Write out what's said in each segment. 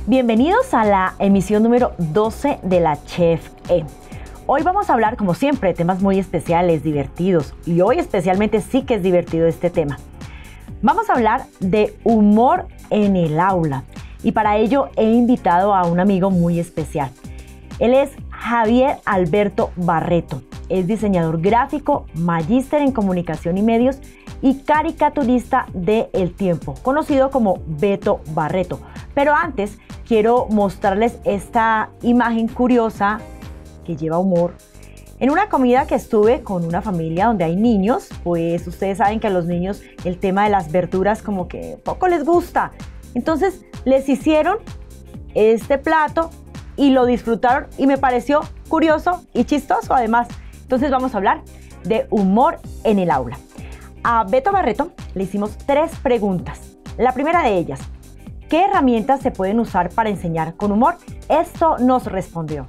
Bienvenidos a la emisión número 12 de la Chef E. Hoy vamos a hablar, como siempre, de temas muy especiales, divertidos. Y hoy especialmente sí que es divertido este tema. Vamos a hablar de humor en el aula. Y para ello he invitado a un amigo muy especial. Él es Javier Alberto Barreto. Es diseñador gráfico, magíster en comunicación y medios y caricaturista de El Tiempo, conocido como Beto Barreto. Pero antes quiero mostrarles esta imagen curiosa que lleva humor. En una comida que estuve con una familia donde hay niños, pues ustedes saben que a los niños el tema de las verduras como que poco les gusta. Entonces les hicieron este plato y lo disfrutaron y me pareció curioso y chistoso además. Entonces vamos a hablar de humor en el aula. A Beto Barreto le hicimos 3 preguntas. La primera de ellas: ¿qué herramientas se pueden usar para enseñar con humor? Esto nos respondió.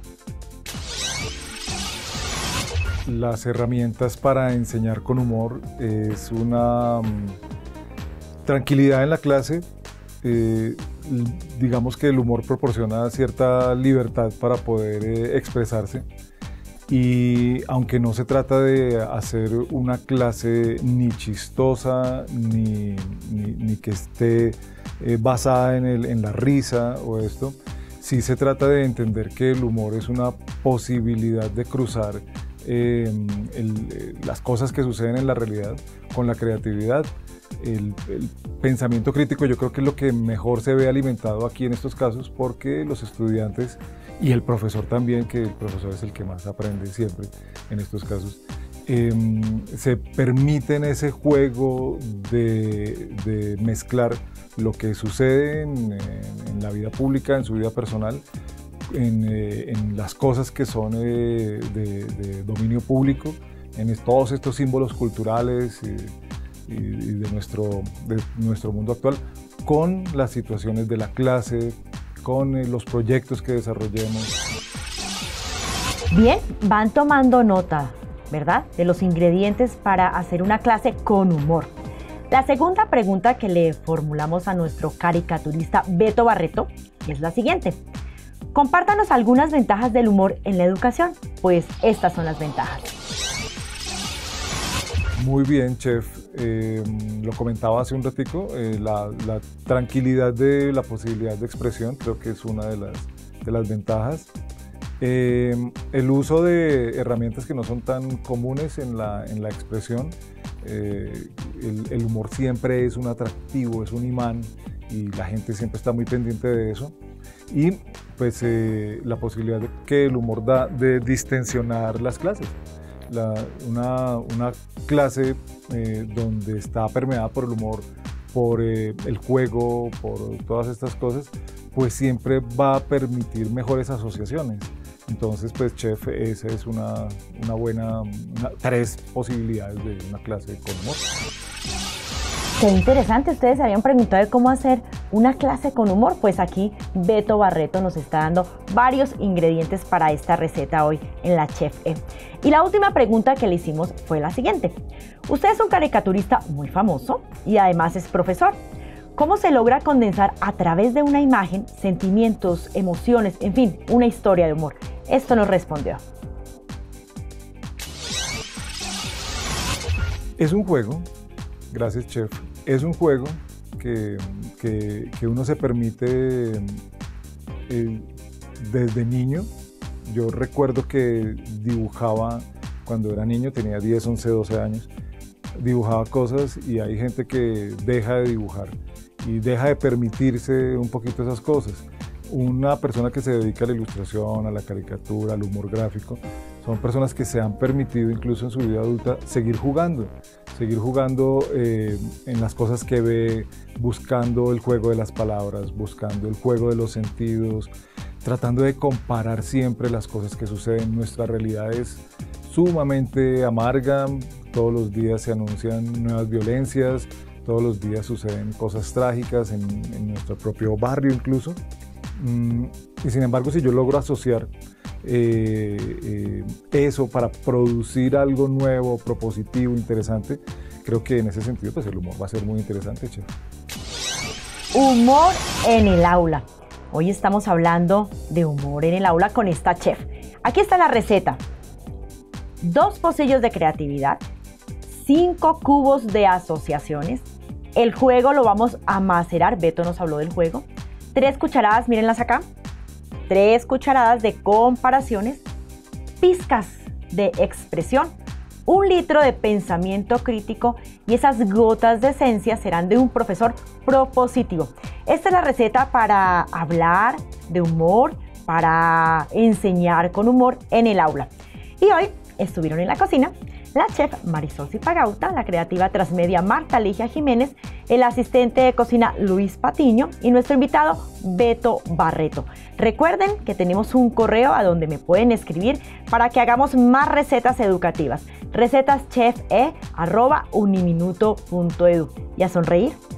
Las herramientas para enseñar con humor es una tranquilidad en la clase. Digamos que el humor proporciona cierta libertad para poder expresarse. Y aunque no se trata de hacer una clase ni chistosa, ni que esté basada en la risa o esto, sí se trata de entender que el humor es una posibilidad de cruzar las cosas que suceden en la realidad con la creatividad. El pensamiento crítico yo creo que es lo que mejor se ve alimentado aquí en estos casos, porque los estudiantes y el profesor también, que el profesor es el que más aprende siempre en estos casos, se permiten ese juego de mezclar lo que sucede en la vida pública, en su vida personal, en las cosas que son de dominio público, en todos estos símbolos culturales y de nuestro mundo actual, con las situaciones de la clase, con los proyectos que desarrollemos. Bien, van tomando nota, ¿verdad?, de los ingredientes para hacer una clase con humor. La segunda pregunta que le formulamos a nuestro caricaturista Beto Barreto es la siguiente: compártanos algunas ventajas del humor en la educación. Pues estas son las ventajas. Muy bien, chef. Lo comentaba hace un ratico, la tranquilidad de la posibilidad de expresión creo que es una de las ventajas. El uso de herramientas que no son tan comunes en la expresión. El humor siempre es un atractivo, es un imán, y la gente siempre está muy pendiente de eso. Y pues la posibilidad que el humor da de distensionar las clases. Una clase donde está permeada por el humor, por el juego, por todas estas cosas, pues siempre va a permitir mejores asociaciones. Entonces, pues, chef, esa es una buena, 3 posibilidades de una clase con humor. Qué interesante, ustedes se habían preguntado de cómo hacer una clase con humor. Pues aquí Beto Barreto nos está dando varios ingredientes para esta receta hoy en la Chef E. Y la última pregunta que le hicimos fue la siguiente: usted es un caricaturista muy famoso y además es profesor. ¿Cómo se logra condensar a través de una imagen sentimientos, emociones, en fin, una historia de humor? Esto nos respondió. Es un juego, gracias chef, es un juego que uno se permite desde niño. Yo recuerdo que dibujaba cuando era niño, tenía 10, 11, 12 años, dibujaba cosas, y hay gente que deja de dibujar y deja de permitirse un poquito esas cosas. Una persona que se dedica a la ilustración, a la caricatura, al humor gráfico, son personas que se han permitido incluso en su vida adulta seguir jugando en las cosas que ve, buscando el juego de las palabras, buscando el juego de los sentidos, tratando de comparar siempre las cosas que suceden. Nuestra realidad es sumamente amarga, todos los días se anuncian nuevas violencias, todos los días suceden cosas trágicas en nuestro propio barrio incluso. Y sin embargo, si yo logro asociar eso para producir algo nuevo, propositivo, interesante, creo que en ese sentido pues el humor va a ser muy interesante, chef. Humor en el aula. Hoy estamos hablando de humor en el aula con esta chef. Aquí está la receta. 2 pocillos de creatividad, 5 cubos de asociaciones. El juego lo vamos a macerar. Beto nos habló del juego. 3 cucharadas, mírenlas acá. 3 cucharadas de comparaciones. Pizcas de expresión. 1 litro de pensamiento crítico y esas gotas de esencia serán de un profesor propositivo. Esta es la receta para hablar de humor, para enseñar con humor en el aula. Y hoy estuvieron en la cocina la chef Marisol Zipagauta, la creativa transmedia Marta Ligia Jiménez, el asistente de cocina Luis Patiño y nuestro invitado Beto Barreto. Recuerden que tenemos un correo a donde me pueden escribir para que hagamos más recetas educativas. recetasChefE@uniminuto.edu. ¿Y a sonreír?